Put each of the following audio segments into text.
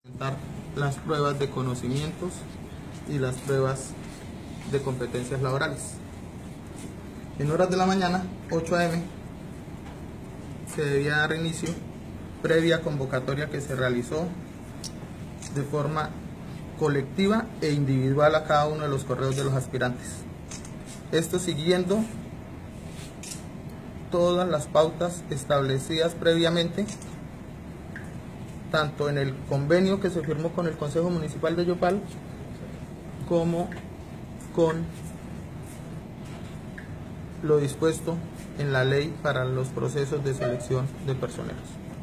Presentar las pruebas de conocimientos y las pruebas de competencias laborales. En horas de la mañana, 8 a.m., se debía dar inicio previa convocatoria que se realizó de forma colectiva e individual a cada uno de los correos de los aspirantes. Esto siguiendo todas las pautas establecidas previamente, tanto en el convenio que se firmó con el Consejo Municipal de Yopal como con lo dispuesto en la ley para los procesos de selección de personeros.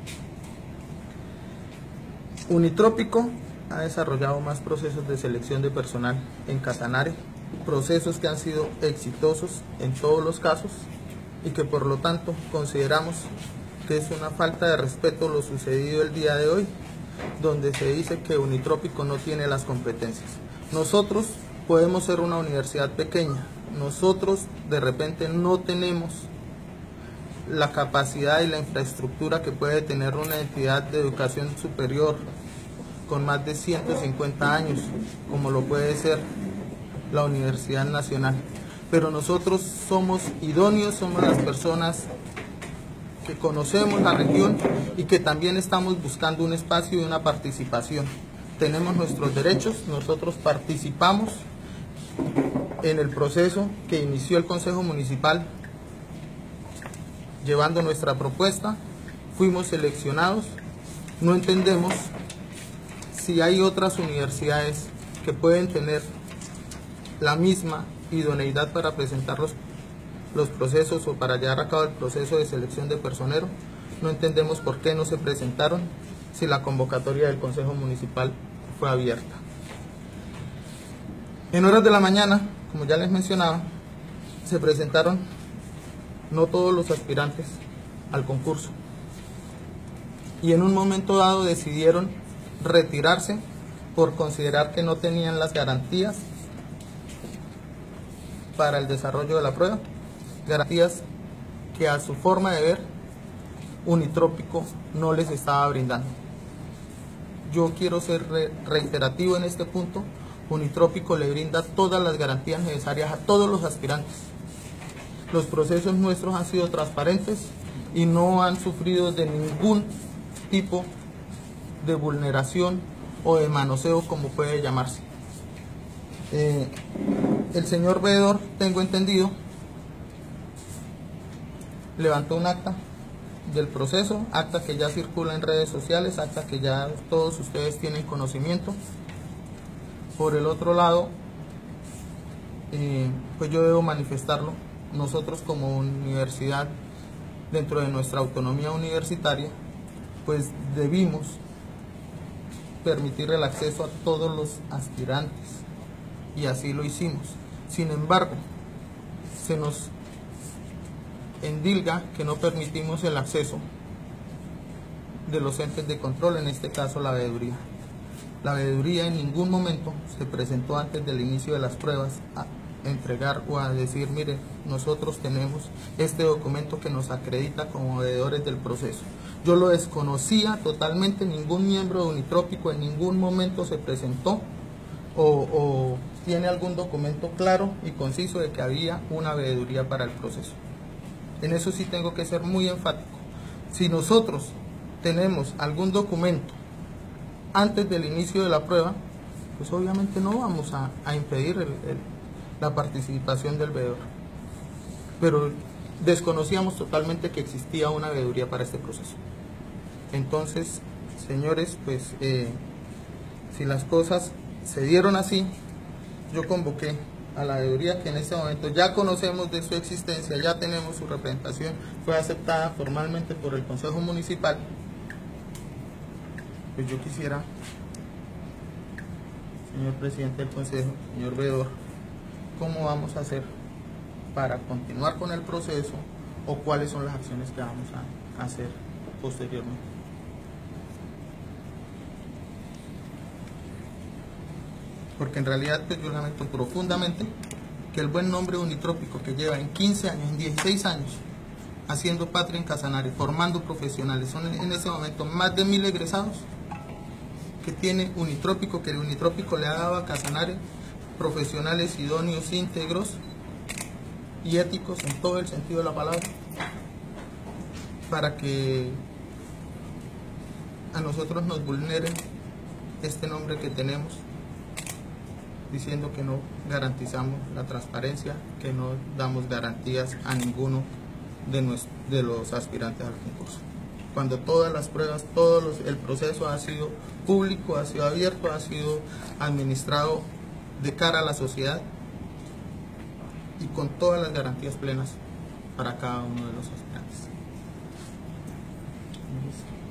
Unitrópico ha desarrollado más procesos de selección de personal en Casanare, procesos que han sido exitosos en todos los casos y que por lo tanto consideramos que es una falta de respeto lo sucedido el día de hoy, donde se dice que Unitrópico no tiene las competencias. Nosotros podemos ser una universidad pequeña, nosotros de repente no tenemos la capacidad y la infraestructura que puede tener una entidad de educación superior con más de 150 años, como lo puede ser la Universidad Nacional. Pero nosotros somos idóneos, somos las personas que conocemos la región y que también estamos buscando un espacio y una participación. Tenemos nuestros derechos, nosotros participamos en el proceso que inició el Consejo Municipal llevando nuestra propuesta, fuimos seleccionados. No entendemos si hay otras universidades que pueden tener la misma idoneidad para presentar los procesos o para llevar a cabo el proceso de selección de personero. No entendemos por qué no se presentaron si la convocatoria del Consejo Municipal fue abierta. En horas de la mañana, como ya les mencionaba, se presentaron no todos los aspirantes al concurso y en un momento dado decidieron retirarse por considerar que no tenían las garantías para el desarrollo de la prueba, garantías que a su forma de ver Unitrópico no les estaba brindando. Yo quiero ser reiterativo en este punto. Unitrópico le brinda todas las garantías necesarias a todos los aspirantes. Los procesos nuestros han sido transparentes y no han sufrido de ningún tipo de vulneración o de manoseo, como puede llamarse. El señor veedor, tengo entendido, levantó un acta del proceso, acta que ya circula en redes sociales, acta que ya todos ustedes tienen conocimiento. Por el otro lado, pues yo debo manifestarlo, nosotros como universidad, dentro de nuestra autonomía universitaria, pues debimos permitir el acceso a todos los aspirantes y así lo hicimos. Sin embargo, se nos endilga que no permitimos el acceso de los entes de control, en este caso la veeduría. La veeduría en ningún momento se presentó antes del inicio de las pruebas a entregar o a decir, mire, nosotros tenemos este documento que nos acredita como veedores del proceso. Yo lo desconocía totalmente, ningún miembro de Unitrópico en ningún momento se presentó o tiene algún documento claro y conciso de que había una veeduría para el proceso. En eso sí tengo que ser muy enfático. Si nosotros tenemos algún documento antes del inicio de la prueba, pues obviamente no vamos a impedir la participación del veedor. Pero desconocíamos totalmente que existía una veeduría para este proceso. Entonces, señores, pues si las cosas se dieron así, yo convoqué a la veeduría, que en este momento ya conocemos de su existencia, ya tenemos su representación, fue aceptada formalmente por el Consejo Municipal. Pues yo quisiera, señor presidente del Consejo, señor veedor, ¿cómo vamos a hacer para continuar con el proceso o cuáles son las acciones que vamos a hacer posteriormente? Porque en realidad pues yo lamento profundamente que el buen nombre Unitrópico, que lleva en 15 años, en 16 años, haciendo patria en Casanare, formando profesionales, son en ese momento más de 1000 egresados, que tiene Unitrópico, que el Unitrópico le ha dado a Casanare profesionales idóneos, íntegros y éticos en todo el sentido de la palabra, para que a nosotros nos vulneren este nombre que tenemos, diciendo que no garantizamos la transparencia, que no damos garantías a ninguno de los aspirantes al concurso. Cuando todas las pruebas, el proceso ha sido público, ha sido abierto, ha sido administrado de cara a la sociedad y con todas las garantías plenas para cada uno de los aspirantes.